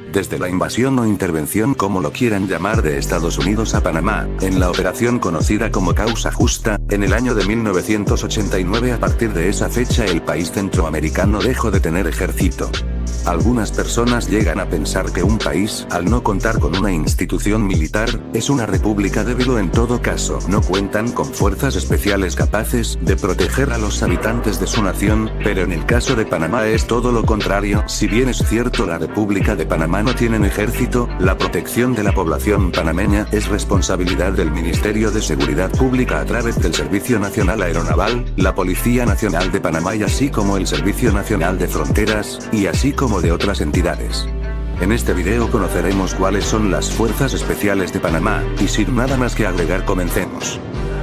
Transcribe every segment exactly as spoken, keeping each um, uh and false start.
Desde la invasión o intervención, como lo quieran llamar, de Estados Unidos a Panamá, en la operación conocida como Causa Justa, en el año de mil novecientos ochenta y nueve, a partir de esa fecha el país centroamericano dejó de tener ejército. Algunas personas llegan a pensar que un país, al no contar con una institución militar, es una república débil o en todo caso no cuentan con fuerzas especiales capaces de proteger a los habitantes de su nación, pero en el caso de Panamá es todo lo contrario. Si bien es cierto la República de Panamá no tiene ejército, la protección de la población panameña es responsabilidad del Ministerio de Seguridad Pública a través del Servicio Nacional Aeronaval, la Policía Nacional de Panamá y así como el Servicio Nacional de Fronteras, y así como de otras entidades. En este video conoceremos cuáles son las Fuerzas Especiales de Panamá, y sin nada más que agregar comencemos.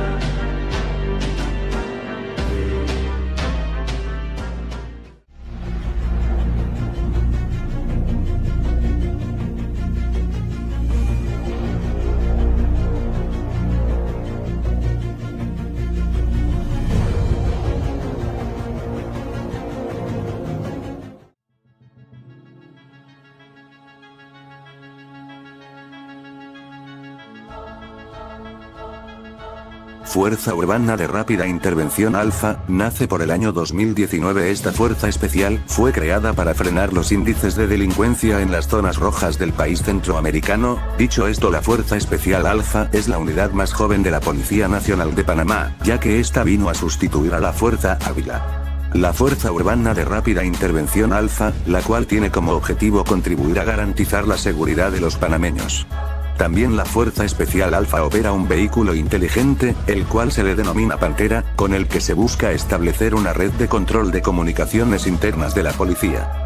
Fuerza Urbana de Rápida Intervención Alfa, nace por el año dos mil diecinueve. Esta fuerza especial fue creada para frenar los índices de delincuencia en las zonas rojas del país centroamericano. Dicho esto, la Fuerza Especial Alfa es la unidad más joven de la Policía Nacional de Panamá, ya que esta vino a sustituir a la Fuerza Ávila. La Fuerza Urbana de Rápida Intervención Alfa, la cual tiene como objetivo contribuir a garantizar la seguridad de los panameños. También la Fuerza Especial Alfa opera un vehículo inteligente, el cual se le denomina Pantera, con el que se busca establecer una red de control de comunicaciones internas de la policía.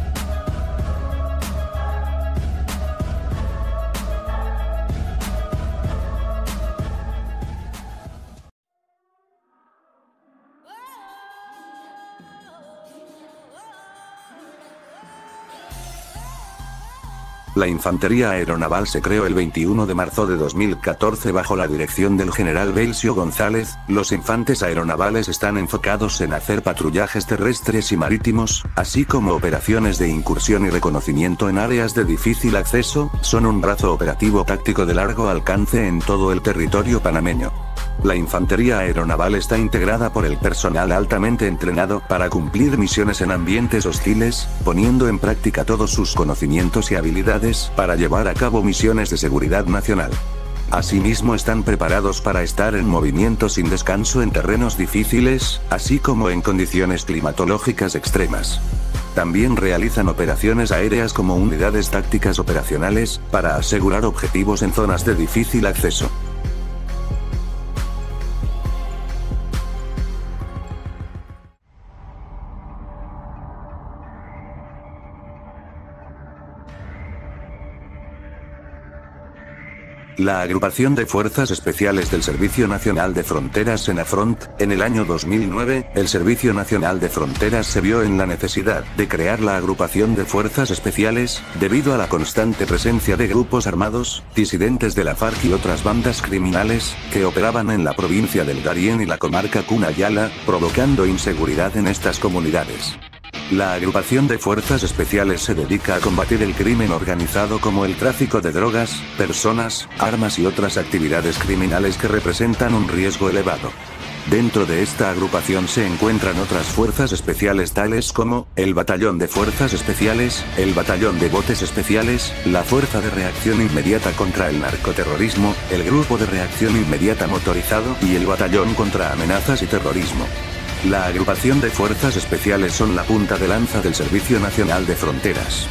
La Infantería Aeronaval se creó el veintiuno de marzo de dos mil catorce bajo la dirección del general Belcio González. Los infantes aeronavales están enfocados en hacer patrullajes terrestres y marítimos, así como operaciones de incursión y reconocimiento en áreas de difícil acceso. Son un brazo operativo táctico de largo alcance en todo el territorio panameño. La Infantería Aeronaval está integrada por el personal altamente entrenado para cumplir misiones en ambientes hostiles, poniendo en práctica todos sus conocimientos y habilidades para llevar a cabo misiones de seguridad nacional. Asimismo están preparados para estar en movimiento sin descanso en terrenos difíciles, así como en condiciones climatológicas extremas. También realizan operaciones aéreas como unidades tácticas operacionales, para asegurar objetivos en zonas de difícil acceso. La Agrupación de Fuerzas Especiales del Servicio Nacional de Fronteras SENAFRONT, en el año dos mil nueve, el Servicio Nacional de Fronteras se vio en la necesidad de crear la Agrupación de Fuerzas Especiales, debido a la constante presencia de grupos armados, disidentes de la FARC y otras bandas criminales, que operaban en la provincia del Darién y la comarca Cunayala, provocando inseguridad en estas comunidades. La Agrupación de Fuerzas Especiales se dedica a combatir el crimen organizado como el tráfico de drogas, personas, armas y otras actividades criminales que representan un riesgo elevado. Dentro de esta agrupación se encuentran otras fuerzas especiales tales como, el Batallón de Fuerzas Especiales, el Batallón de Botes Especiales, la Fuerza de Reacción Inmediata contra el Narcoterrorismo, el Grupo de Reacción Inmediata Motorizado y el Batallón contra Amenazas y Terrorismo. La Agrupación de Fuerzas Especiales son la punta de lanza del Servicio Nacional de Fronteras.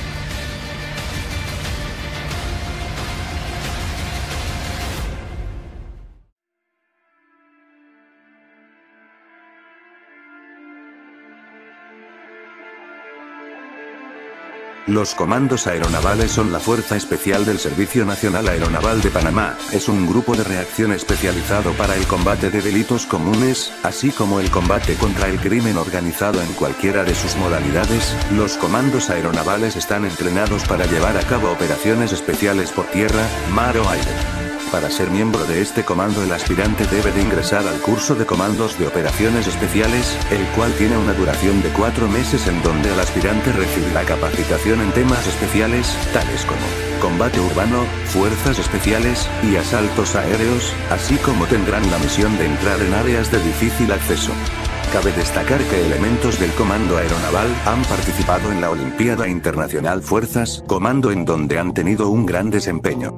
Los comandos aeronavales son la fuerza especial del Servicio Nacional Aeronaval de Panamá. Es un grupo de reacción especializado para el combate de delitos comunes, así como el combate contra el crimen organizado en cualquiera de sus modalidades. Los comandos aeronavales están entrenados para llevar a cabo operaciones especiales por tierra, mar o aire. Para ser miembro de este comando el aspirante debe de ingresar al curso de comandos de operaciones especiales, el cual tiene una duración de cuatro meses en donde el aspirante recibirá capacitación en temas especiales, tales como combate urbano, fuerzas especiales, y asaltos aéreos, así como tendrán la misión de entrar en áreas de difícil acceso. Cabe destacar que elementos del Comando Aeronaval han participado en la Olimpiada Internacional Fuerzas Comando en donde han tenido un gran desempeño.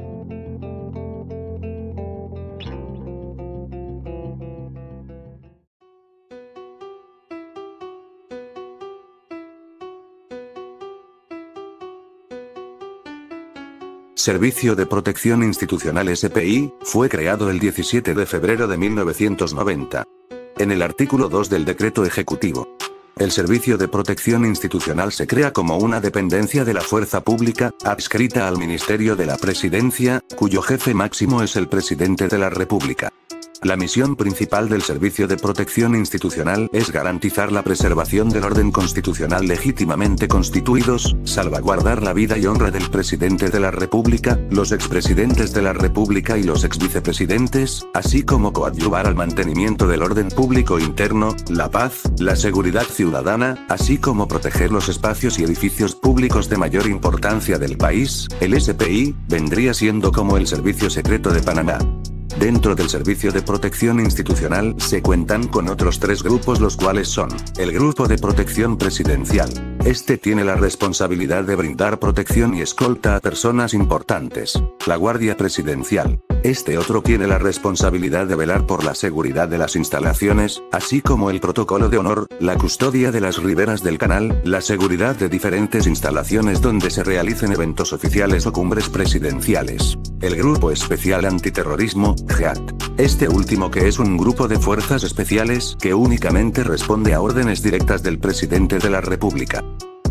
Servicio de Protección Institucional S P I, fue creado el diecisiete de febrero de mil novecientos noventa. En el artículo dos del Decreto Ejecutivo. El Servicio de Protección Institucional se crea como una dependencia de la fuerza pública, adscrita al Ministerio de la Presidencia, cuyo jefe máximo es el Presidente de la República. La misión principal del Servicio de Protección Institucional es garantizar la preservación del orden constitucional legítimamente constituidos, salvaguardar la vida y honra del Presidente de la República, los expresidentes de la República y los exvicepresidentes, así como coadyuvar al mantenimiento del orden público interno, la paz, la seguridad ciudadana, así como proteger los espacios y edificios públicos de mayor importancia del país. El S P I vendría siendo como el Servicio Secreto de Panamá. Dentro del Servicio de Protección Institucional se cuentan con otros tres grupos, los cuales son: el Grupo de Protección Presidencial. Este tiene la responsabilidad de brindar protección y escolta a personas importantes. La Guardia Presidencial. Este otro tiene la responsabilidad de velar por la seguridad de las instalaciones, así como el protocolo de honor, la custodia de las riberas del canal, la seguridad de diferentes instalaciones donde se realicen eventos oficiales o cumbres presidenciales. El Grupo Especial Antiterrorismo, G A T. Este último, que es un grupo de fuerzas especiales que únicamente responde a órdenes directas del Presidente de la República.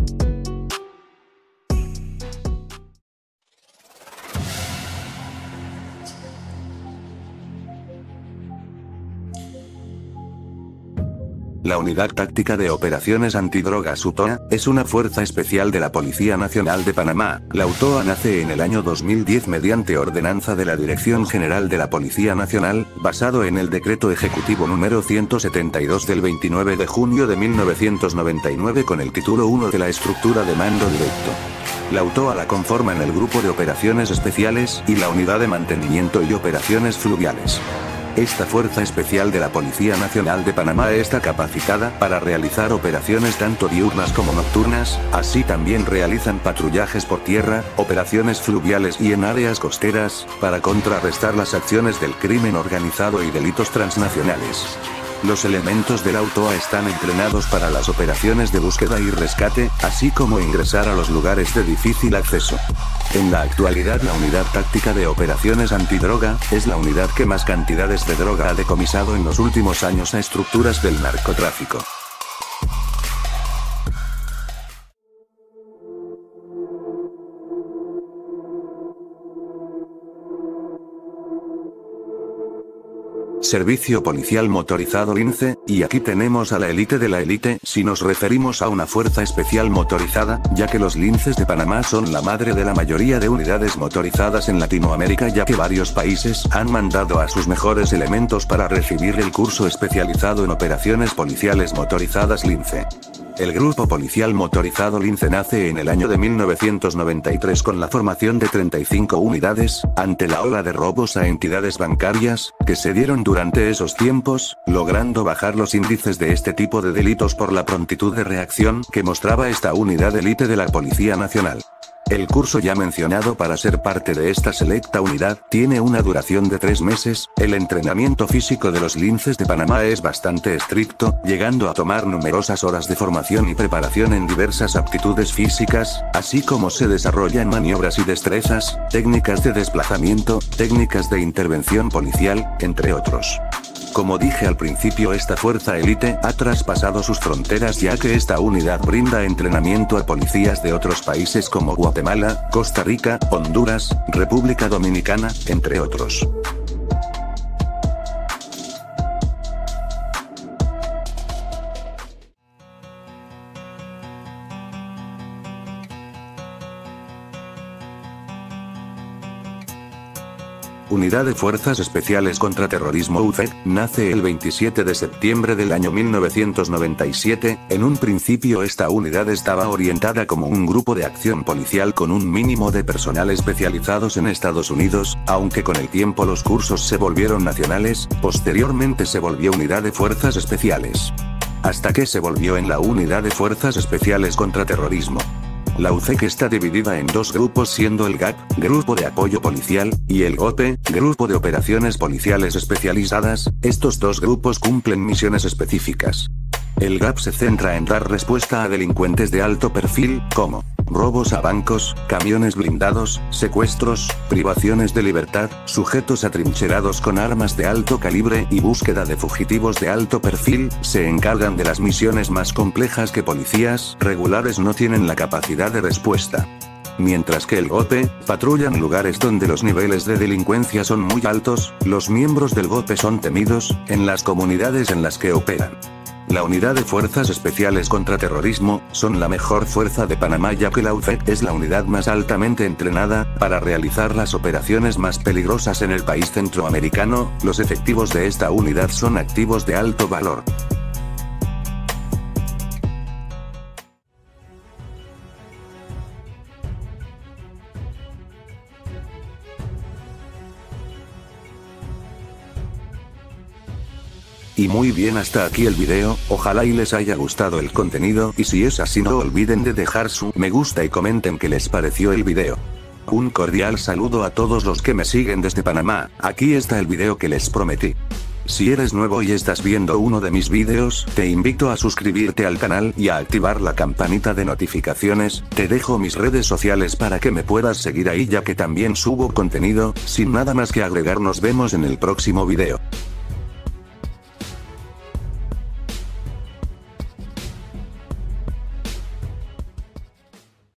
La Unidad Táctica de Operaciones Antidrogas U T O A, es una fuerza especial de la Policía Nacional de Panamá. La U T O A nace en el año dos mil diez mediante ordenanza de la Dirección General de la Policía Nacional, basado en el Decreto Ejecutivo número ciento setenta y dos del veintinueve de junio de mil novecientos noventa y nueve con el título uno de la estructura de mando directo. La U T O A la conforman el Grupo de Operaciones Especiales y la Unidad de Mantenimiento y Operaciones Fluviales. Esta fuerza especial de la Policía Nacional de Panamá está capacitada para realizar operaciones tanto diurnas como nocturnas, así también realizan patrullajes por tierra, operaciones fluviales y en áreas costeras, para contrarrestar las acciones del crimen organizado y delitos transnacionales. Los elementos de la U T O A están entrenados para las operaciones de búsqueda y rescate, así como ingresar a los lugares de difícil acceso. En la actualidad, la Unidad Táctica de Operaciones Antidroga es la unidad que más cantidades de droga ha decomisado en los últimos años a estructuras del narcotráfico. Servicio Policial Motorizado Lince, y aquí tenemos a la élite de la élite si nos referimos a una fuerza especial motorizada, ya que los linces de Panamá son la madre de la mayoría de unidades motorizadas en Latinoamérica, ya que varios países han mandado a sus mejores elementos para recibir el curso especializado en operaciones policiales motorizadas Lince. El Grupo Policial Motorizado Lince nace en el año de mil novecientos noventa y tres con la formación de treinta y cinco unidades, ante la ola de robos a entidades bancarias, que se dieron durante esos tiempos, logrando bajar los índices de este tipo de delitos por la prontitud de reacción que mostraba esta unidad élite de la Policía Nacional. El curso ya mencionado para ser parte de esta selecta unidad tiene una duración de tres meses. El entrenamiento físico de los linces de Panamá es bastante estricto, llegando a tomar numerosas horas de formación y preparación en diversas aptitudes físicas, así como se desarrollan maniobras y destrezas, técnicas de desplazamiento, técnicas de intervención policial, entre otros. Como dije al principio, esta fuerza élite ha traspasado sus fronteras, ya que esta unidad brinda entrenamiento a policías de otros países como Guatemala, Costa Rica, Honduras, República Dominicana, entre otros. Unidad de Fuerzas Especiales contra Terrorismo U F E C, nace el veintisiete de septiembre del año mil novecientos noventa y siete, en un principio esta unidad estaba orientada como un grupo de acción policial con un mínimo de personal especializados en Estados Unidos, aunque con el tiempo los cursos se volvieron nacionales, posteriormente se volvió Unidad de Fuerzas Especiales. Hasta que se volvió en la Unidad de Fuerzas Especiales contra Terrorismo. La U F E C está dividida en dos grupos siendo el G A P, Grupo de Apoyo Policial, y el G O P E, Grupo de Operaciones Policiales Especializadas. Estos dos grupos cumplen misiones específicas. El G A P se centra en dar respuesta a delincuentes de alto perfil, como robos a bancos, camiones blindados, secuestros, privaciones de libertad, sujetos atrincherados con armas de alto calibre y búsqueda de fugitivos de alto perfil. Se encargan de las misiones más complejas que policías regulares no tienen la capacidad de respuesta. Mientras que el G O P E, patrullan lugares donde los niveles de delincuencia son muy altos. Los miembros del G O P E son temidos en las comunidades en las que operan. La Unidad de Fuerzas Especiales contra Terrorismo son la mejor fuerza de Panamá, ya que la U F E C es la unidad más altamente entrenada para realizar las operaciones más peligrosas en el país centroamericano. Los efectivos de esta unidad son activos de alto valor. Y muy bien, hasta aquí el video, ojalá y les haya gustado el contenido, y si es así no olviden de dejar su me gusta y comenten qué les pareció el video. Un cordial saludo a todos los que me siguen desde Panamá. Aquí está el video que les prometí. Si eres nuevo y estás viendo uno de mis videos, te invito a suscribirte al canal y a activar la campanita de notificaciones. Te dejo mis redes sociales para que me puedas seguir ahí, ya que también subo contenido. Sin nada más que agregar, nos vemos en el próximo video.